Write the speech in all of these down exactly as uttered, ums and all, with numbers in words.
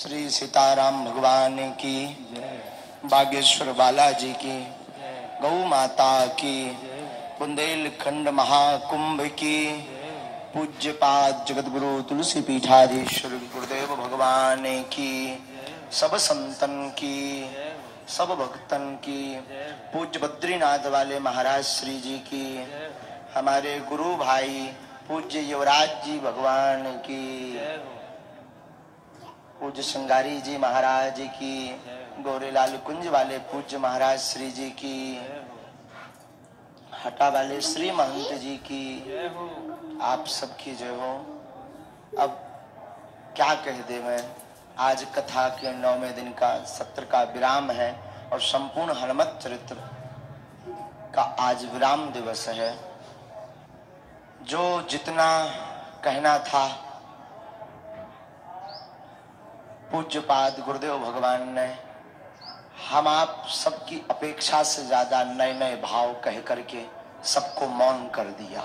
श्री सीताराम भगवान की, बागेश्वर बालाजी की, गौ माता की, बुंदेलखंड महाकुंभ की, पूज्यपाद जगतगुरु तुलसी पीठाधीश्वर गुरुदेव भगवान की, सब संतन की, सब भक्तन की, पूज्य बद्रीनाथ वाले महाराज श्री जी की, हमारे गुरु भाई पूज्य युवराज जी भगवान की, पूज्य श्रृंगारी जी महाराज की, गोरेलाल कुंज वाले पूज्य महाराज श्री जी की, हटा वाले श्री महंत जी की, आप सबकी जय हो। अब क्या कह दे मैं, आज कथा के नौवें दिन का सत्र का विराम है और संपूर्ण हनुमत चरित्र का आज विराम दिवस है। जो जितना कहना था पूज्यपाद गुरुदेव भगवान ने हम आप सबकी अपेक्षा से ज्यादा नए नए भाव कह करके सबको मौन कर दिया।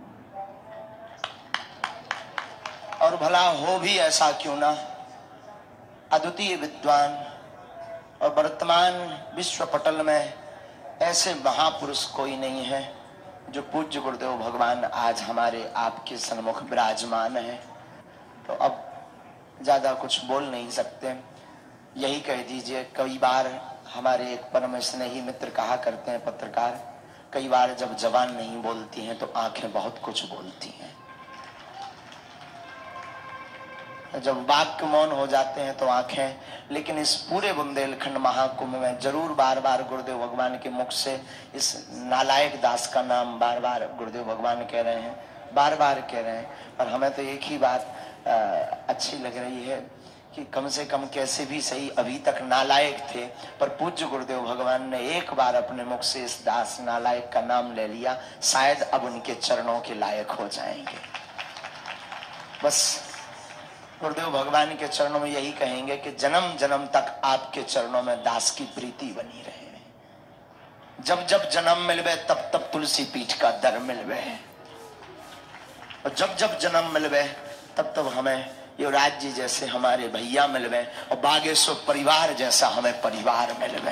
और भला हो भी ऐसा क्यों ना, अद्वितीय विद्वान और वर्तमान विश्व पटल में ऐसे महापुरुष कोई नहीं है जो पूज्य गुरुदेव भगवान आज हमारे आपके सन्मुख विराजमान है। तो अब ज्यादा कुछ बोल नहीं सकते, यही कह दीजिए। कई बार हमारे एक परम स्नेही मित्र कहा करते हैं पत्रकार, कई बार जब जबान नहीं बोलती हैं तो आंखें बहुत कुछ बोलती हैं। जब वाक्य मौन हो जाते हैं तो आंखें, लेकिन इस पूरे बुंदेलखंड महाकुंभ में जरूर बार बार गुरुदेव भगवान के मुख से इस नालायक दास का नाम बार बार गुरुदेव भगवान कह रहे हैं, बार बार कह रहे हैं। पर हमें तो एक ही बात आ, अच्छी लग रही है कि कम से कम कैसे भी सही अभी तक नालायक थे, पर पूज्य गुरुदेव भगवान ने एक बार अपने मुख से इस दास नालायक का नाम ले लिया, शायद अब उनके चरणों के लायक हो जाएंगे। बस गुरुदेव भगवान के चरणों में यही कहेंगे कि जन्म जन्म तक आपके चरणों में दास की प्रीति बनी रहे। जब जब जन्म मिलवे तब तब तुलसी पीठ का दर मिलवे, और जब जब जन्म मिलवे तब तब हमें युवराज जी जैसे हमारे भैया मिलवे, और बागेश्वर परिवार जैसा हमें परिवार मिलवे।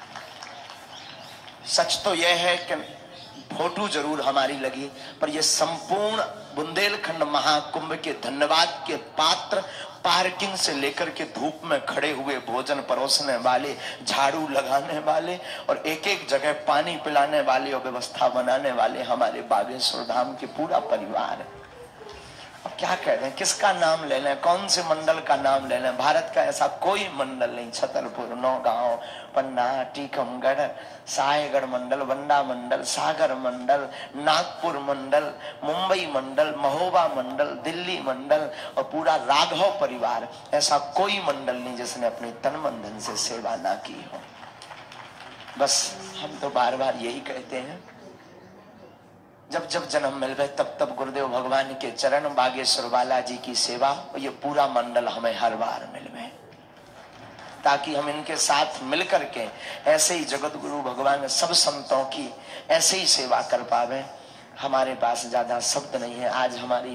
सच तो यह है कि फोटो जरूर हमारी लगी, पर यह संपूर्ण बुंदेलखंड महाकुंभ के धन्यवाद के पात्र, पार्किंग से लेकर के धूप में खड़े हुए भोजन परोसने वाले, झाड़ू लगाने वाले और एक एक जगह पानी पिलाने वाले और व्यवस्था बनाने वाले हमारे बागेश्वर धाम के पूरा परिवार। अब क्या कह रहे हैं, किसका नाम ले लें, कौन से मंडल का नाम ले लें? भारत का ऐसा कोई मंडल नहीं, छतरपुर, नौगांव, पन्ना, टीकमगढ़, सायगढ़ मंडल, बंडा मंडल, सागर मंडल, नागपुर मंडल, मुंबई मंडल, महोबा मंडल, दिल्ली मंडल और पूरा राघव परिवार, ऐसा कोई मंडल नहीं जिसने अपनी तन मन धन से सेवा ना की हो। बस हम तो बार बार यही कहते हैं, जब जब जन्म मिलवे तब तब गुरुदेव भगवान के चरण, बागेश्वर बालाजी की सेवा, और ये पूरा मंडल हमें हर बार मिलवे, ताकि हम इनके साथ मिलकर के ऐसे ही जगत गुरु भगवान सब संतों की ऐसे ही सेवा कर पावे। हमारे पास ज्यादा शब्द नहीं है। आज हमारी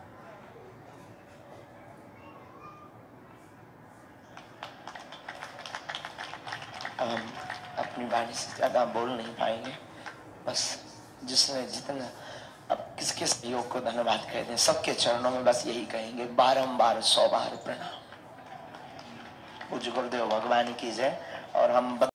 हम अपनी वाणी से ज्यादा बोल नहीं पाएंगे। बस जिसने जितना, अब किसके सहयोग को धन्यवाद कहते हैं, सबके चरणों में बस यही कहेंगे, बारंबार सौ बार प्रणाम। पूज्य गुरुदेव भगवान की जय। और हम